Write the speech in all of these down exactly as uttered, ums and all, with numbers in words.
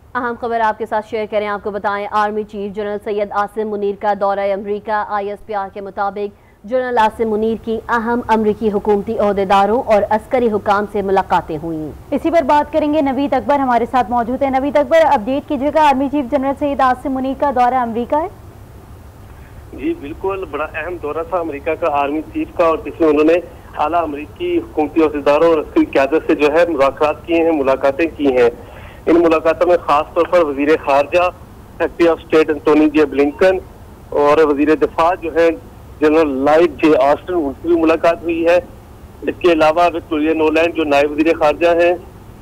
अहम खबर आपके साथ शेयर करें। आपको बताएं, army chief general Syed Asim Munir का दौरा अमरीका। आई एस पी आर के मुताबिक जनरल आसिम मुनीर की अहम अमरीकी हुकूमती ओहदेदारों और अस्करी हुकाम से मुलाकातें हुई। इसी पर बात करेंगे। नवीद अकबर हमारे साथ मौजूद है। नवीद अकबर, अपडेट कीजिएगा, army chief general Syed Asim Munir का दौरा अमरीका है। जी बिल्कुल, बड़ा अहम दौरा था अमेरिका का आर्मी चीफ का, और जिसमें उन्होंने आला अमरीकी हुकूमती ओहदेदारों और अस्करी क़यादत से जो है मुलाकात की हैं, मुलाकातें की हैं। इन मुलाकातों में खास तौर पर वजीर खारजा secretary of state Antony J Blinken और वजीर दिफा जो है जनरल लॉयड जे ऑस्टिन, उनसे भी मुलाकात हुई है। इसके अलावा विक्टोरिया नोलैंड जो नायब वजीर खारजा हैं,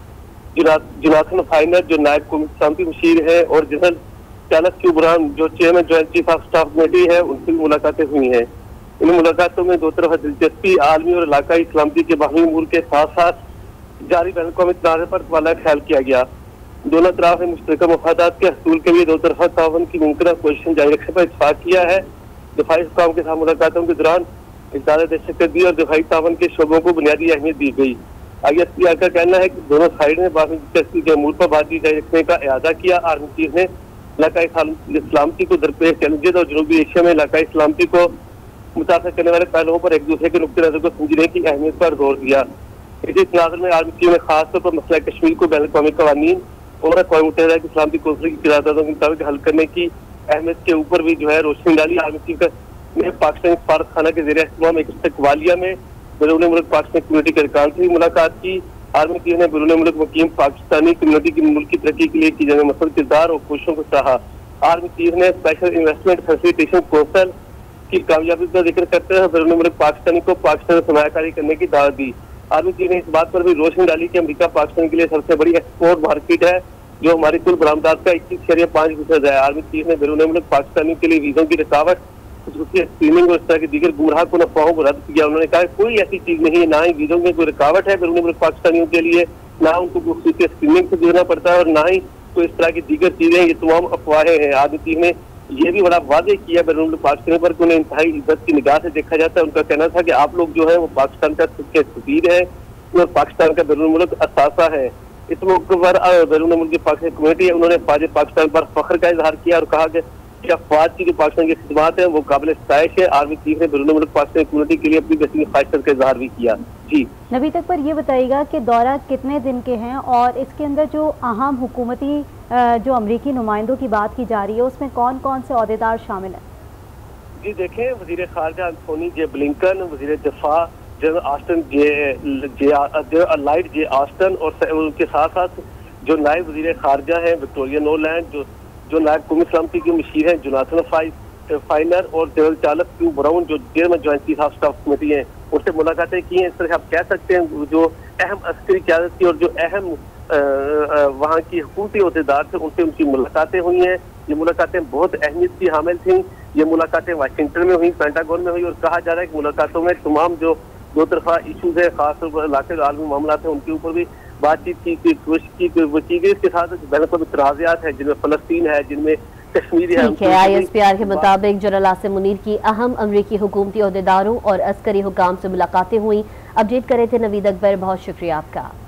जोनाथन फाइनर जो नायब सलामती मशीर है, और जनरल चार्ल्स क्यूबरान जो chairman joint chief of staff committee है, उनसे भी मुलाकातें हुई हैं। इन मुलाकातों में दो तरफा दिलचस्पी, आलमी और इलाकाई सलामती के बाहमी अमूर के साथ साथ जारी बैन अवी तनाज़े पर तबादला ख्याल किया गया। दोनों तरफ ने मुश्तरका मफादात के हसूल के लिए दो तरफा तावन की मुमकिन कोशिशें जारी रखने पर इत्तफाक किया है। दिफाई हुकाम के साथ मुलाकातों के दौरान इक़दार दहशतगर्दी और दिफाई तावन के शोबों को बुनियादी अहमियत दी गई। आई एस पी आर का कहना है कि दोनों साइड ने बाहमी दिलचस्पी के अमूर पर बातचीत जारी रखने का इरादा किया। आर्मी चीफ ने इलाकाई सलामती को दरपेश चैलेंजेस और जनूबी एशिया में इलाकाई सलामती को मुतासर करने वाले पहलुओं पर एक दूसरे के नुक्ते नजर को समझने की अहमियत पर जोर दिया। इसी तनाज़ुर में आर्मी चीफ ने खासतौर पर मसला कश्मीर को बैन अवी कवानीन और अक़वाम मुत्तहिदा की सलामती कौंसिल की क़रारदादों के मुताबिक हल करने की अहमियत के ऊपर भी जो है रोशनी डाली। आर्मी चीफ ने पाकिस्तानी सफारत खाना के ज़रिए इस्तेमाल एक इस्तकबालिया में बैरून मुल्क पाकिस्तानी कम्यूनिटी के अरकान से भी मुलाकात की। आर्मी चीफ ने बैरून मुल्क मुकीम पाकिस्तानी कम्यूनिटी की मुल्क की तरक्की के लिए की जाने मसद किरदार और कोशिशों को सराहा। आर्मी चीफ ने स्पेशल इन्वेस्टमेंट फैसिलिटेशन कौंसिल की कामयाबी का जिक्र करते हुए बैरून मुल्क पाकिस्तानी को पाकिस्तान में सरमायाकारी करने की दावत दी। आर्मी चीफ ने इस बात पर भी रोशनी डाली कि अमेरिका पाकिस्तान के लिए सबसे बड़ी एक्सपोर्ट मार्केट है, जो हमारी कुल बरामदात का इक्कीस शरिया पाँच फीसद है। आर्मी चीफ ने बैरून मुल्क पाकिस्तानियों के लिए वीजों की रुकावट, स्क्रीनिंग और इस तरह की दीगर गुमराह को अफवाहों को रद्द किया। उन्होंने कहा कोई ऐसी चीज नहीं है, ना ही वीजों में कोई रुकावट है बैरून मुल्क पाकिस्तानियों के लिए, ना उनको स्क्रीनिंग से गुजरना पड़ता है, और ना ही कोई इस तरह की दीगर चीजें, ये तमाम अफवाहें हैं। आर्मी चीफ ने ये भी बड़ा वादे किया बैरून मुल्क पाकिस्तान पर कि उन्हें इंतहाई इज्जत की निगाह से देखा जाता है। उनका कहना था कि आप लोग जो है वो पाकिस्तान का सफीर है और पाकिस्तान का बैरून मुल्क असासा है। इस मौके पर बैरून मुल्क की पाकिस्तान कमेटी है, उन्होंने फौज पाकिस्तान पर फख्र का इजहार किया और कहा कि क्या फौज की जो पाकिस्तान की खिदमत है वो काबिल सताइश है। आर्मी चीफ ने बैरून मुल्क पाकिस्तान कम्यूनिटी के लिए अपनी बेहतरीन ख्वाहिशत का इजहार भी किया। जी नबी तक पर ये बताइएगा कि दौरा कितने दिन के हैं और इसके अंदर जो अहम हुकूमती जो अमरीकी नुमाइंदों की बात की जा रही है उसमें कौन कौन से ओहदेदार शामिल हैं? जी देखें, वजीर खारजा एंटोनी जे ब्लिंकन, वजीर दिफा general Austin J J Lloyd J Austin, और उनके साथ साथ जो नायब वजीर खारजा हैं विक्टोरिया नोलैंड, जो जो नायब कौमी सलामती के मशीर हैं जोनाथन फाइनर, और जनरल चार्ल्स क्यूबरान जो chairman joint chief of staff committee हैं, उनसे मुलाकातें की हैं। इस तरह आप कह सकते हैं जो अहम अस्करी क़यादत की और जो अहम वहाँ की हुकूमती ओहदेदार थे उनसे उनकी मुलाकातें हुई हैं। ये मुलाकातें बहुत अहमियत की हामिल थीं। ये मुलाकातें वाशिंगटन में हुई, पेंटागन में हुई, और कहा जा रहा है कि मुलाकातों में तमाम जो दो तरफा इशूज है, खासतौर पर इलाके आलमी मामला है, उनके ऊपर भी बातचीत की कोशिश की गई। इसके साथ बैनुल तनाज़ात है जिनमें फलस्तीन है, जिनमें कश्मीर है। आई एस पी आर के मुताबिक जनरल आसिम मुनीर की अहम अमरीकी हुकूमती ओहदेदारों और अस्करी हुकाम से मुलाकातें हुई। अपडेट करे थे नवीद अकबर, बहुत शुक्रिया आपका।